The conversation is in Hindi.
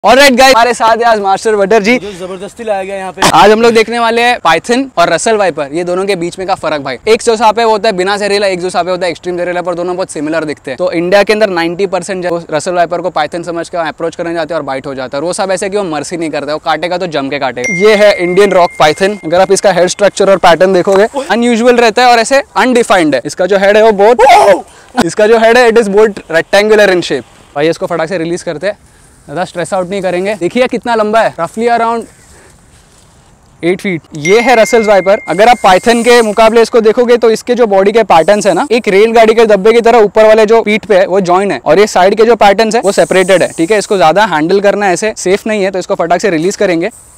ऑलराइट गाइस, हमारे साथ है आज मास्टर बटर जी। जो जबरदस्ती लाया गया यहाँ पे। आज हम लोग देखने वाले हैं पाइथन और रसल वाइपर, ये दोनों के बीच में का फर्क भाई। एक जो सांप है वो होता है बिना जहरीला, एक जो सांप होता है एक्सट्रीम जहरीला, पर दोनों बहुत सिमिलर दिखते हैं। तो इंडिया के अंदर 90% रसल वाइपर को पाइथन समझ के अप्रोच करने जाते हैं और बाइट हो जाता है। वो सब ऐसे कि वो मर्सी नहीं करता, वो काटेगा तो जम के काटेगा। ये है इंडियन रॉक पाइथन। अगर आप इसका हेड स्ट्रक्चर और पैटर्न देखोगे अनयूजुअल रहता है और ऐसे अनडिफाइंड है। इसका जो हेड है वो बहुत इसका जो हेड है इट इज बहुत रेक्टेंगुलर इन शेप। भाई इसको फटाक से रिलीज करते हैं, ज़्यादा स्ट्रेस आउट नहीं करेंगे। देखिए कितना लंबा है, रफली अराउंड 8 फीट। ये है रसल वाइपर। अगर आप पाइथन के मुकाबले इसको देखोगे तो इसके जो बॉडी के पैटर्न्स है ना, एक रेलगाड़ी के डब्बे की तरह ऊपर वाले जो पीठ पे है वो जॉइन है और ये साइड के जो पैटर्न्स है वो सेपरेटेड है। ठीक है, इसको ज्यादा हैंडल करना ऐसे सेफ नहीं है, तो इसको फटाक से रिलीज करेंगे।